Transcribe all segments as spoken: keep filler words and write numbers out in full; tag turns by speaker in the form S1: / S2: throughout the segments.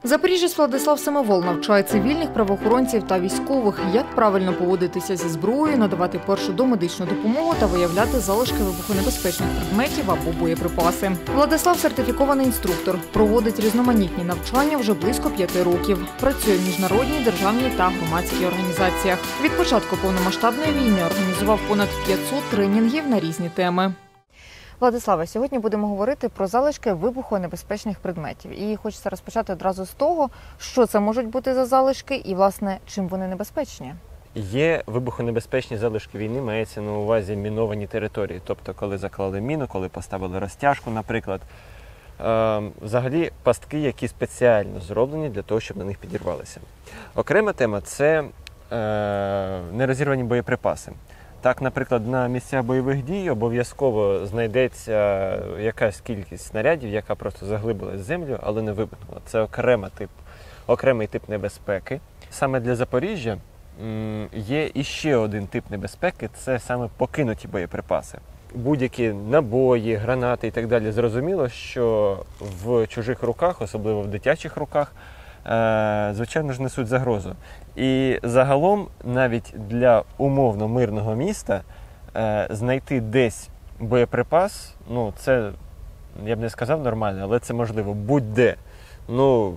S1: Запоріжець Владислав Семивол навчає цивільних правоохоронців та військових, як правильно поводитися зі зброєю, надавати першу домедичну допомогу та виявляти залишки вибухонебезпечних предметів або боєприпаси. Владислав – сертифікований інструктор, проводить різноманітні навчання вже близько п'яти років. Працює в міжнародній, державній та громадській організаціях. Від початку повномасштабної війни організував понад п'ятсот тренінгів на різні теми. Владиславе, сьогодні будемо говорити про залишки вибухонебезпечних предметів. І хочеться розпочати одразу з того, що це можуть бути за залишки і, власне, чим вони небезпечні.
S2: Є вибухонебезпечні залишки війни, мається на увазі міновані території. Тобто, коли заклали міну, коли поставили розтяжку, наприклад. Е, взагалі, пастки, які спеціально зроблені для того, щоб на них підірвалися. Окрема тема – це е, нерозірвані боєприпаси. Так, наприклад, на місцях бойових дій обов'язково знайдеться якась кількість снарядів, яка просто заглибилась в землю, але не вибухнула. Це окрема тип, окремий тип небезпеки. Саме для Запоріжжя м, є іще один тип небезпеки – це саме покинуті боєприпаси. Будь-які набої, гранати і так далі. Зрозуміло, що в чужих руках, особливо в дитячих руках, звичайно ж, несуть загрозу. І загалом, навіть для умовно мирного міста, знайти десь боєприпас, ну, це, я б не сказав нормально, але це можливо будь-де. Ну,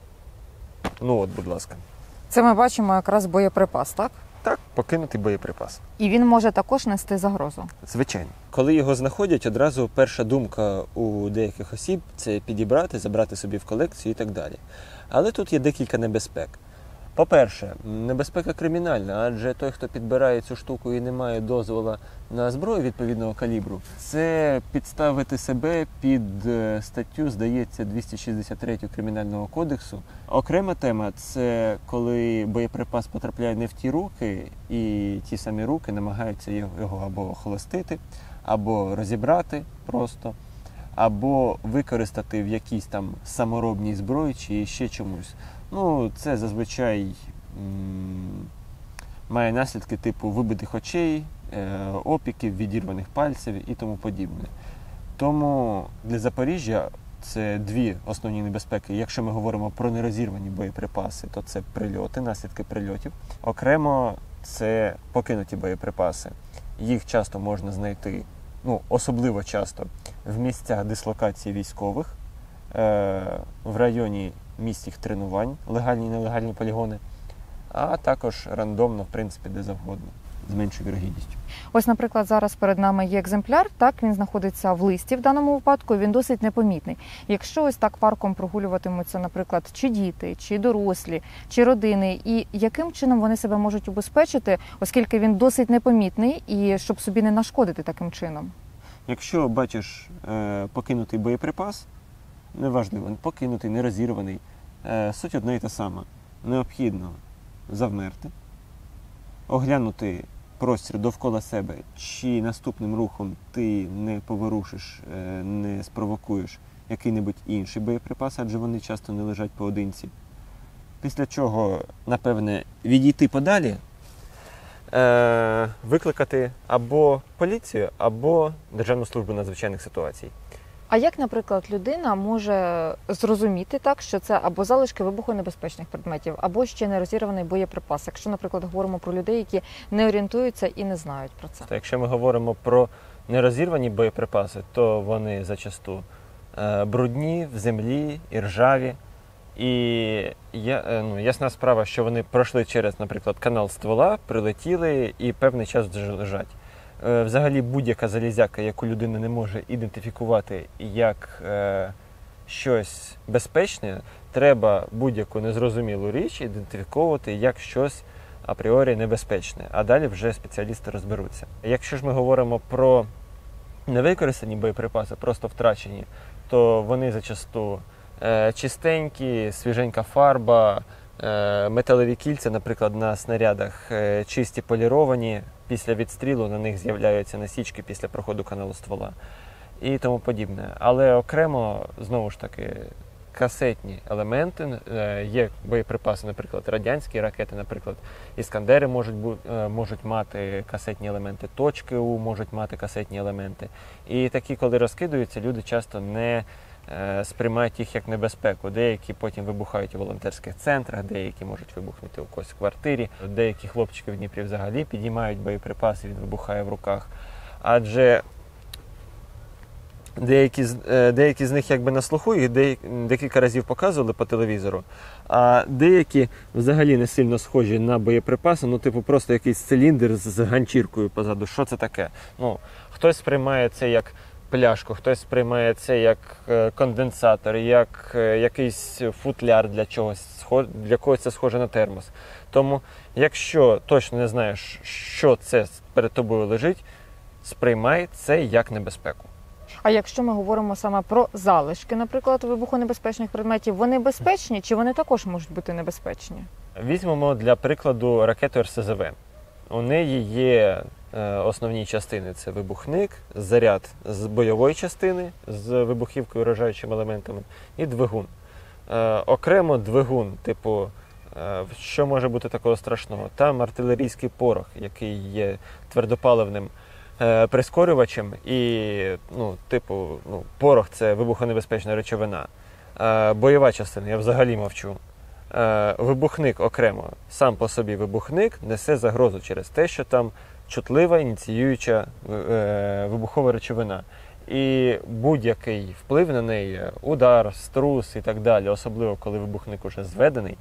S2: ну от, будь ласка.
S1: Це ми бачимо якраз боєприпас, так?
S2: Так, покинутий боєприпас.
S1: І він може також нести загрозу?
S2: Звичайно. Коли його знаходять, одразу перша думка у деяких осіб – це підібрати, забрати собі в колекцію і так далі. Але тут є декілька небезпек. По-перше, небезпека кримінальна, адже той, хто підбирає цю штуку і не має дозволу на зброю відповідного калібру, це підставити себе під статтю, здається, двісті шістдесят три Кримінального кодексу. Окрема тема – це коли боєприпас потрапляє не в ті руки, і ті самі руки намагаються його або охолостити, або розібрати просто, або використати в якійсь там саморобній зброї чи ще чомусь. Ну, це зазвичай м- має наслідки типу вибитих очей, е- опіків, відірваних пальців і тому подібне. Тому для Запоріжжя це дві основні небезпеки. Якщо ми говоримо про нерозірвані боєприпаси, то це прильоти, наслідки прильотів. Окремо це покинуті боєприпаси. Їх часто можна знайти, ну, особливо часто, в місцях дислокації військових, е- в районі місць їх тренувань, легальні і нелегальні полігони, а також рандомно, в принципі, де завгодно, з меншою вірогідністю.
S1: Ось, наприклад, зараз перед нами є екземпляр, так, він знаходиться в листі в даному випадку, він досить непомітний. Якщо ось так парком прогулюватимуться, наприклад, чи діти, чи дорослі, чи родини, і яким чином вони себе можуть убезпечити, оскільки він досить непомітний, і щоб собі не нашкодити таким чином?
S2: Якщо бачиш е, покинутий боєприпас, неважливо, покинутий, нерозірваний, е, суть одна і та сама. Необхідно завмерти, оглянути простір довкола себе, чи наступним рухом ти не поворушиш, е, не спровокуєш який-небудь інший боєприпас, адже вони часто не лежать поодинці. Після чого, напевне, відійти подалі, е, викликати або поліцію, або Державну службу надзвичайних ситуацій.
S1: А як, наприклад, людина може зрозуміти так, що це або залишки вибухонебезпечних предметів, або ще не розірваний боєприпас, якщо, наприклад, говоримо про людей, які не орієнтуються і не знають про це?
S2: То якщо ми говоримо про нерозірвані боєприпаси, то вони зачасту е, брудні, в землі, і ржаві. І я, е, ну, ясна справа, що вони пройшли через, наприклад, канал ствола, прилетіли і певний час вже лежать. Взагалі будь-яка залізяка, яку людина не може ідентифікувати як е, щось безпечне, треба будь-яку незрозумілу річ ідентифіковувати як щось апріорі небезпечне, а далі вже спеціалісти розберуться. Якщо ж ми говоримо про невикористані боєприпаси, просто втрачені, то вони зачасту е, чистенькі, свіженька фарба, е, металеві кільця, наприклад, на снарядах е, чисті, поліровані. Після відстрілу на них з'являються насічки після проходу каналу ствола і тому подібне. Але окремо, знову ж таки, касетні елементи, є боєприпаси, наприклад, радянські ракети, наприклад, Іскандери можуть, можуть мати касетні елементи, точки У можуть мати касетні елементи. І такі, коли розкидаються, люди часто не е, сприймають їх як небезпеку. Деякі потім вибухають у волонтерських центрах, деякі можуть вибухнути у когось в квартирі. Деякі хлопчики в Дніпрі взагалі підіймають боєприпаси, він вибухає в руках. Адже Деякі з, деякі з них якби на слуху, їх декілька разів показували по телевізору, а деякі взагалі не сильно схожі на боєприпаси, ну типу просто якийсь циліндр з ганчіркою позаду. Що це таке? Ну, хтось сприймає це як пляшку, хтось сприймає це як конденсатор, як якийсь футляр для чогось, для когось це схоже на термос. Тому, якщо точно не знаєш, що це перед тобою лежить, сприймай це як небезпеку.
S1: А якщо ми говоримо саме про залишки, наприклад, вибухонебезпечних предметів, вони безпечні чи вони також можуть бути небезпечні?
S2: Візьмемо для прикладу ракету ер ес зет ве. У неї є е, основні частини – це вибухник, заряд з бойової частини з вибухівкою, вражаючими елементами і двигун. Е, окремо двигун, типу, е, що може бути такого страшного? Там артилерійський порох, який є твердопаливним прискорювачем і, ну, типу, ну, порох – це вибухонебезпечна речовина. Е, бойова частина, я взагалі мовчу. Е, вибухник окремо, сам по собі вибухник несе загрозу через те, що там чутлива ініціююча е, вибухова речовина. І будь-який вплив на неї, удар, струс і так далі, особливо коли вибухник уже зведений,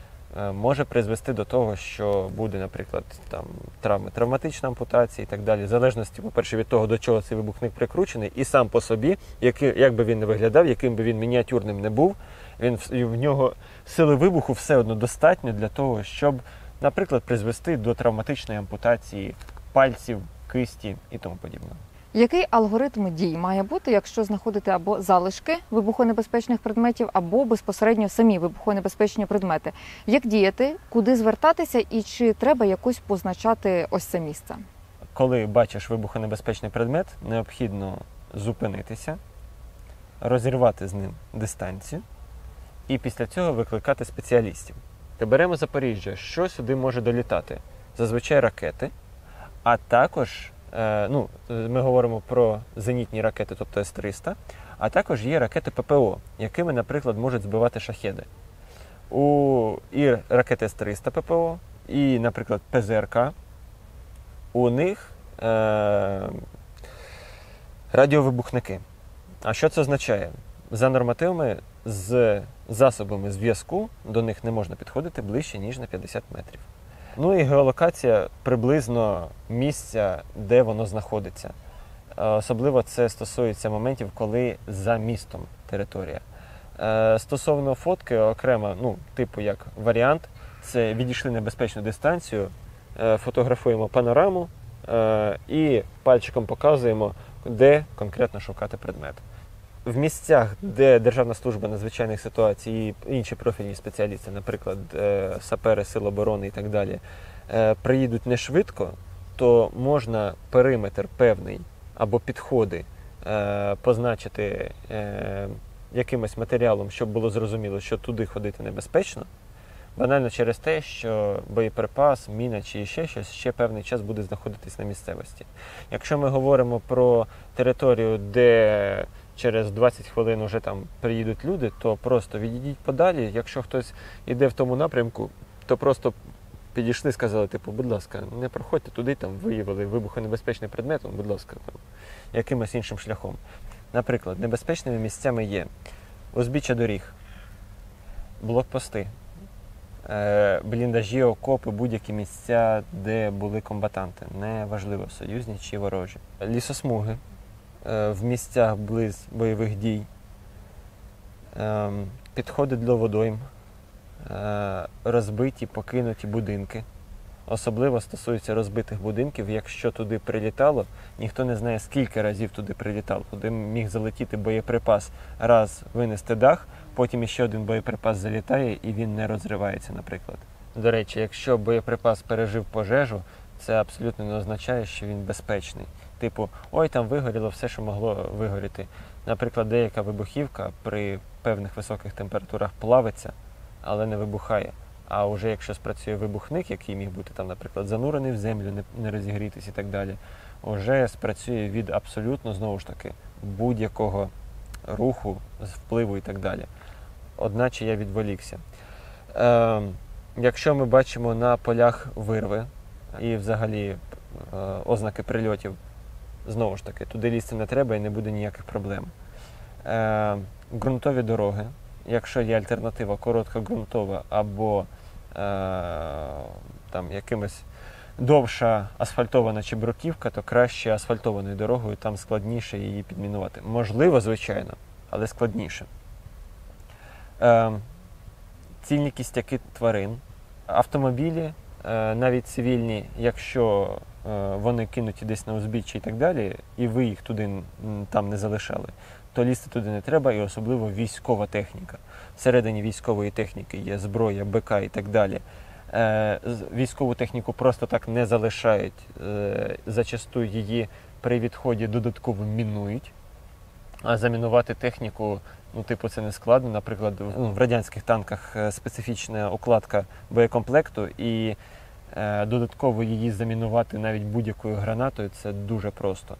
S2: може призвести до того, що буде, наприклад, там, травми, травматична ампутація і так далі. В залежності, по-перше, від того, до чого цей вибухник прикручений, і сам по собі, який, як би він не виглядав, яким би він мініатюрним не був, він, в нього сили вибуху все одно достатньо для того, щоб, наприклад, призвести до травматичної ампутації пальців, кисті і тому подібне.
S1: Який алгоритм дій має бути, якщо знаходити або залишки вибухонебезпечних предметів, або безпосередньо самі вибухонебезпечні предмети? Як діяти, куди звертатися і чи треба якось позначати ось це місце?
S2: Коли бачиш вибухонебезпечний предмет, необхідно зупинитися, розірвати з ним дистанцію і після цього викликати спеціалістів. Беремо Запоріжжя, що сюди може долітати? Зазвичай ракети, а також ну, ми говоримо про зенітні ракети, тобто ес триста, а також є ракети пе пе о, якими, наприклад, можуть збивати шахеди. У і ракети ес триста пе пе о, і, наприклад, пе зе ер ка, у них е- радіовибухники. А що це означає? За нормативами, з засобами зв'язку до них не можна підходити ближче, ніж на п'ятдесят метрів. Ну і геолокація приблизно місця, де воно знаходиться. Особливо це стосується моментів, коли за містом територія. Стосовно фотки, окремо, ну, типу як варіант, це відійшли на безпечну дистанцію, фотографуємо панораму і пальчиком показуємо, де конкретно шукати предмет. В місцях, де Державна служба надзвичайних ситуацій і інші профільні спеціалісти, наприклад, сапери, Сил оборони і так далі, приїдуть не швидко, то можна периметр певний або підходи позначити якимось матеріалом, щоб було зрозуміло, що туди ходити небезпечно, банально через те, що боєприпас, міна чи ще щось ще певний час буде знаходитись на місцевості. Якщо ми говоримо про територію, де через двадцять хвилин вже там приїдуть люди, то просто відійдіть подалі. Якщо хтось йде в тому напрямку, то просто підійшли, сказали, типу, будь ласка, не проходьте туди, там виявили вибухонебезпечний предмет, будь ласка, там, якимось іншим шляхом. Наприклад, небезпечними місцями є узбіччя доріг, блокпости, бліндажі, окопи, будь-які місця, де були комбатанти, неважливо, союзні чи ворожі. Лісосмуги в місцях близ бойових дій, підходи для водойм, розбиті, покинуті будинки. Особливо стосується розбитих будинків, якщо туди прилітало, ніхто не знає, скільки разів туди прилітало. Туди міг залетіти боєприпас, раз винести дах, потім іще один боєприпас залітає і він не розривається, наприклад. До речі, якщо боєприпас пережив пожежу, це абсолютно не означає, що він безпечний. Типу, ой, там вигоріло все, що могло вигоріти. Наприклад, деяка вибухівка при певних високих температурах плавиться, але не вибухає. А вже якщо спрацює вибухник, який міг бути, там, наприклад, занурений в землю, не, не розігрітись і так далі, вже спрацює від абсолютно, знову ж таки, будь-якого руху, з впливу і так далі. Одначе я відволікся. Е, якщо ми бачимо на полях вирви і взагалі е, ознаки прильотів, знову ж таки, туди лізти не треба і не буде ніяких проблем. Е, ґрунтові дороги, якщо є альтернатива коротка ґрунтова або е, там якимось довша асфальтована чи бруківка, то краще асфальтованою дорогою, там складніше її підмінувати. Можливо, звичайно, але складніше. Е, цільні кістяки тварин, автомобілі, е, навіть цивільні, якщо е, вони кинуті десь на узбіччя і так далі, і ви їх туди м, там не залишали, то лізти туди не треба, і особливо військова техніка. Всередині військової техніки є зброя, БК і так далі. Е, військову техніку просто так не залишають, е, зачасту її при відході додатково мінують, а замінувати техніку, ну, типу, це не складно. Наприклад, ну, в радянських танках специфічна укладка боєкомплекту, і е, додатково її замінувати навіть будь-якою гранатою – це дуже просто.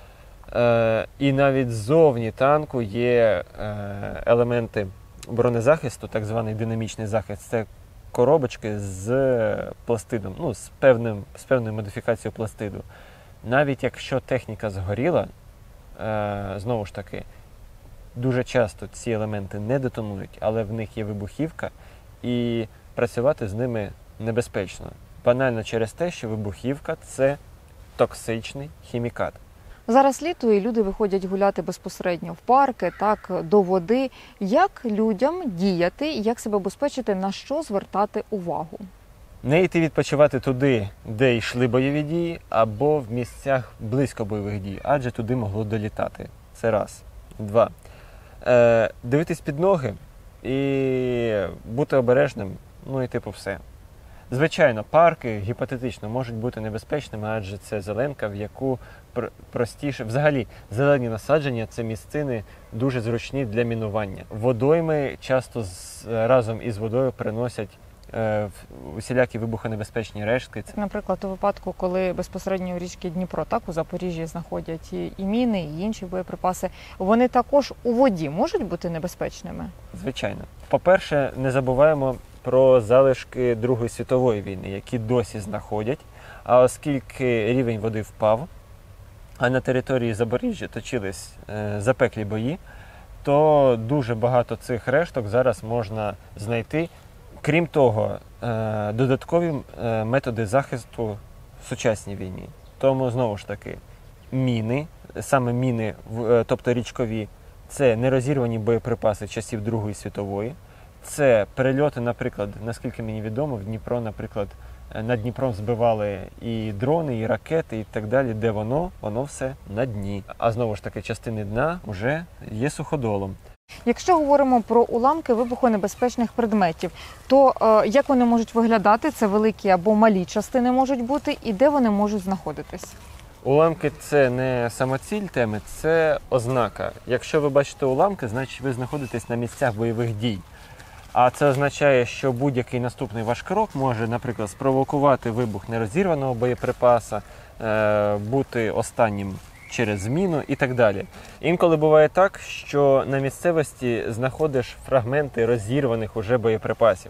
S2: Е, і навіть ззовні танку є е, елементи бронезахисту, так званий динамічний захист. Це коробочки з пластидом, ну, з, певним, з певною модифікацією пластиду. Навіть якщо техніка згоріла, е, знову ж таки, дуже часто ці елементи не детонують, але в них є вибухівка, і працювати з ними небезпечно. Банально через те, що вибухівка – це токсичний хімікат.
S1: Зараз літо, і люди виходять гуляти безпосередньо в парки, так, до води. Як людям діяти, як себе обезпечити, на що звертати увагу?
S2: Не йти відпочивати туди, де йшли бойові дії, або в місцях близько бойових дій, адже туди могло долітати. Це раз. Два. Е, дивитись під ноги і бути обережним, ну і типу все. Звичайно, парки гіпотетично можуть бути небезпечними, адже це зеленка, в яку простіше... Взагалі, зелені насадження – це місцини дуже зручні для мінування. Водойми часто з, разом із водою приносять е, усілякі вибухонебезпечні рештки.
S1: Наприклад, у випадку, коли безпосередньо у річці Дніпро, так, у Запоріжжі знаходять і, і міни, і інші боєприпаси, вони також у воді можуть бути небезпечними?
S2: Звичайно. По-перше, не забуваємо про залишки Другої світової війни, які досі знаходять. А оскільки рівень води впав, а на території Запоріжжя точились е, запеклі бої, то дуже багато цих решток зараз можна знайти. Крім того, е, додаткові е, методи захисту в сучасній війні. Тому, знову ж таки, міни, саме міни, е, тобто річкові, це нерозірвані боєприпаси часів Другої світової. Це перельоти, наприклад, наскільки мені відомо, в Дніпро, наприклад, над Дніпром збивали і дрони, і ракети, і так далі. Де воно? Воно все на дні. А знову ж таки, частини дна вже є суходолом.
S1: Якщо говоримо про уламки вибухонебезпечних предметів, то е, як вони можуть виглядати? Це великі або малі частини можуть бути, і де вони можуть знаходитись?
S2: Уламки – це не самоціль теми, це ознака. Якщо ви бачите уламки, значить ви знаходитесь на місцях бойових дій. А це означає, що будь-який наступний ваш крок може, наприклад, спровокувати вибух нерозірваного боєприпаса, бути останнім через зміну і так далі. Інколи буває так, що на місцевості знаходиш фрагменти розірваних уже боєприпасів.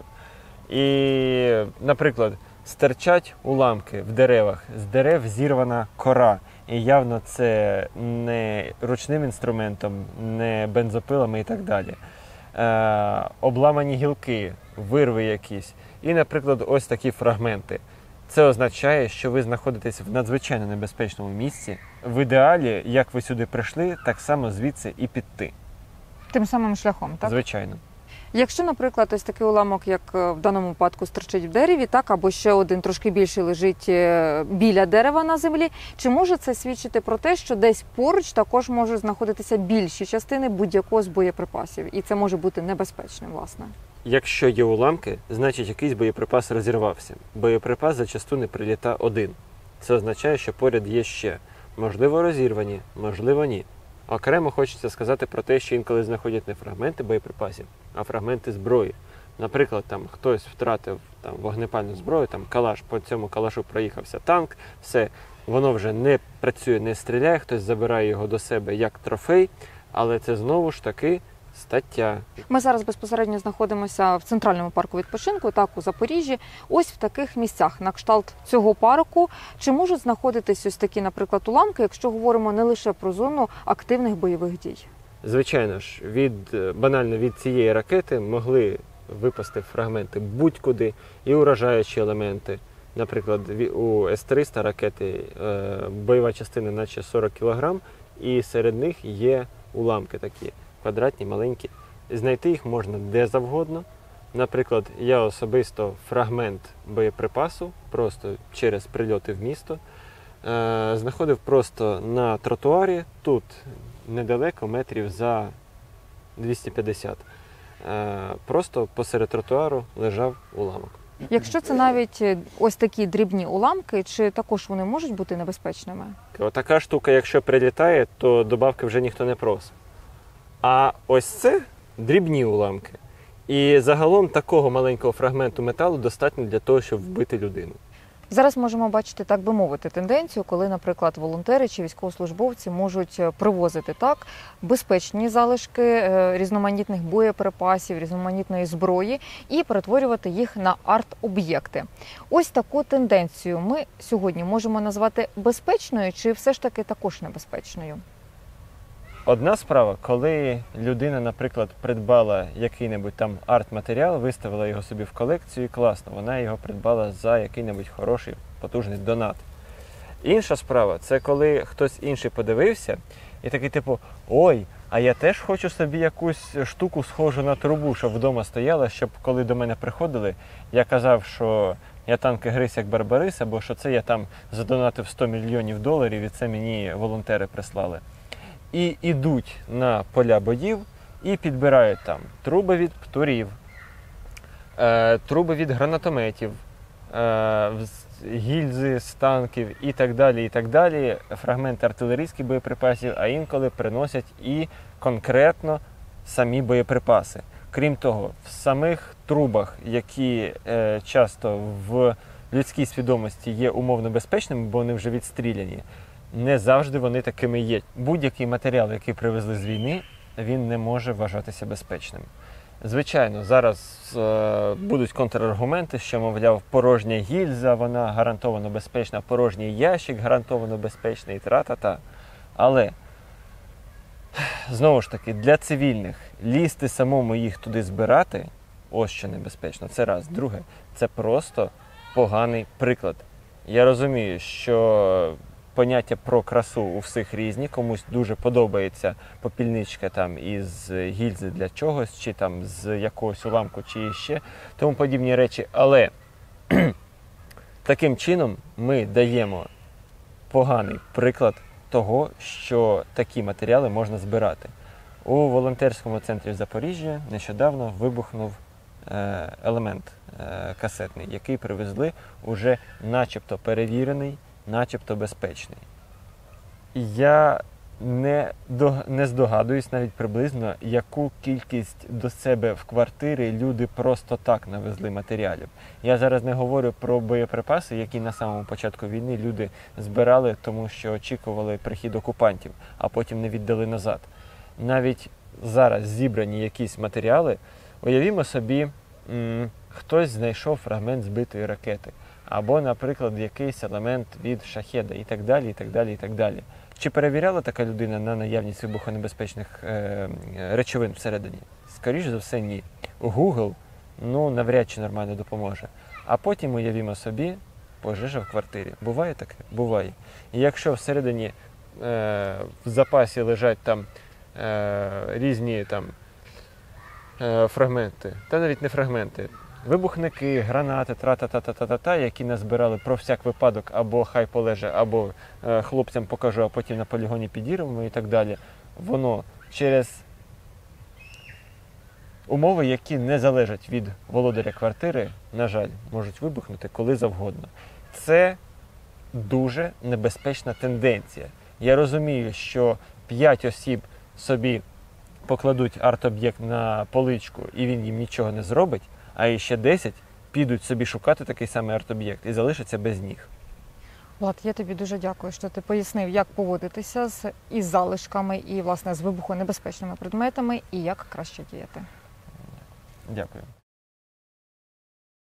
S2: І, наприклад, стирчать уламки в деревах, з дерев зірвана кора. І явно це не ручним інструментом, не бензопилами і так далі. Е, обламані гілки, вирви якісь. І, наприклад, ось такі фрагменти. Це означає, що ви знаходитесь в надзвичайно небезпечному місці. В ідеалі, як ви сюди прийшли, так само звідси і піти.
S1: Тим самим шляхом, так?
S2: Звичайно.
S1: Якщо, наприклад, ось такий уламок, як в даному випадку, стирчить в дереві, так, або ще один трошки більший лежить біля дерева на землі, чи може це свідчити про те, що десь поруч також можуть знаходитися більші частини будь-якого з боєприпасів, і це може бути небезпечним, власне?
S2: Якщо є уламки, значить якийсь боєприпас розірвався. Боєприпас зачасту не приліта один. Це означає, що поряд є ще. Можливо, розірвані, можливо, ні. Окремо хочеться сказати про те, що інколи знаходять не фрагменти боєприпасів, а фрагменти зброї. Наприклад, там хтось втратив там, вогнепальну зброю, там калаш, по цьому калашу проїхався танк, все, воно вже не працює, не стріляє, хтось забирає його до себе як трофей, Але це знову ж таки стаття.
S1: Ми зараз безпосередньо знаходимося в центральному парку відпочинку, так, у Запоріжжі. Ось в таких місцях, на кшталт цього парку. Чи можуть знаходитись ось такі, наприклад, уламки, якщо говоримо не лише про зону активних бойових дій?
S2: Звичайно ж, від, банально від цієї ракети могли випасти фрагменти будь-куди і уражаючі елементи. Наприклад, у С триста ракети бойова частина наче сорок кілограм, і серед них є уламки такі, квадратні, маленькі. Знайти їх можна де завгодно. Наприклад, я особисто фрагмент боєприпасу, просто через прильоти в місто, знаходив просто на тротуарі, тут недалеко, метрів за двісті п'ятдесят. Просто посеред тротуару лежав уламок.
S1: Якщо це навіть ось такі дрібні уламки, чи також вони можуть бути небезпечними?
S2: Отака штука, якщо прилітає, то добавки вже ніхто не просить. А ось це дрібні уламки. І загалом такого маленького фрагменту металу достатньо для того, щоб вбити людину.
S1: Зараз можемо бачити, так би мовити, тенденцію, коли, наприклад, волонтери чи військовослужбовці можуть привозити так безпечні залишки різноманітних боєприпасів, різноманітної зброї і перетворювати їх на арт-об'єкти. Ось таку тенденцію ми сьогодні можемо назвати безпечною чи все ж таки також небезпечною?
S2: Одна справа, коли людина, наприклад, придбала який-небудь там арт-матеріал, виставила його собі в колекцію, і класно, вона його придбала за який-небудь хороший, потужний донат. Інша справа, це коли хтось інший подивився і такий типу, ой, а я теж хочу собі якусь штуку схожу на трубу, щоб вдома стояла, щоб коли до мене приходили, я казав, що я танки гриз як Барбарис, або що це я там задонатив сто мільйонів доларів і це мені волонтери прислали. І йдуть на поля боїв і підбирають там труби від птурів, е, труби від гранатометів, е, гільзи з танків і так далі, і так далі, фрагменти артилерійських боєприпасів, а інколи приносять і конкретно самі боєприпаси. Крім того, в самих трубах, які е, часто в людській свідомості є умовно безпечними, бо вони вже відстріляні, не завжди вони такими є. Будь-який матеріал, який привезли з війни, він не може вважатися безпечним. Звичайно, зараз е, будуть контраргументи, що, мовляв, порожня гільза, вона гарантовано безпечна, порожній ящик гарантовано безпечний, тра-та-та. Але, знову ж таки, для цивільних лізти самому їх туди збирати, ось що небезпечно, це раз. Друге, це просто поганий приклад. Я розумію, що поняття про красу у всіх різні, комусь дуже подобається попільничка там із гільзи для чогось, чи там з якогось уламку, чи ще, тому подібні речі. Але таким чином ми даємо поганий приклад того, що такі матеріали можна збирати. У волонтерському центрі в Запоріжжі нещодавно вибухнув елемент касетний, який привезли уже начебто перевірений, начебто безпечний. Я не, до, не здогадуюсь навіть приблизно, яку кількість до себе в квартири люди просто так навезли матеріалів. Я зараз не говорю про боєприпаси, які на самому початку війни люди збирали, тому що очікували прихід окупантів, а потім не віддали назад. Навіть зараз зібрані якісь матеріали, уявімо собі, м- хтось знайшов фрагмент збитої ракети. Або, наприклад, якийсь елемент від шахеда і так далі, і так далі, і так далі. Чи перевіряла така людина на наявність вибухонебезпечних е, речовин всередині? Скоріше за все, ні. Google, ну, навряд чи нормально допоможе. А потім, уявімо собі, пожежа в квартирі. Буває таке? Буває. І якщо всередині е, в запасі лежать там е, різні там е, фрагменти, та навіть не фрагменти, вибухники, гранати, тра-та-та-та-та-та, які назбирали про всяк випадок, або хай полеже, або е, хлопцям покажу, а потім на полігоні підірвемо і так далі. Воно через умови, які не залежать від володаря квартири, на жаль, можуть вибухнути коли завгодно. Це дуже небезпечна тенденція. Я розумію, що п'ять осіб собі покладуть арт-об'єкт на поличку і він їм нічого не зробить, а ще десять підуть собі шукати такий самий арт-об'єкт і залишаться без ніг.
S1: Влад, я тобі дуже дякую, що ти пояснив, як поводитися з із залишками і, власне, з вибухонебезпечними предметами і як краще діяти.
S2: Дякую.